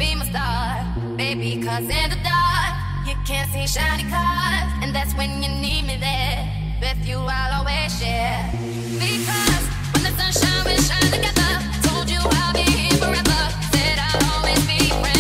be my star, baby, 'cause in the dark you can't see shiny cars, and that's when you need me there. With you I'll always share, because when the sun shines we shine together. Told you I'll be here forever, said I'll always be friends.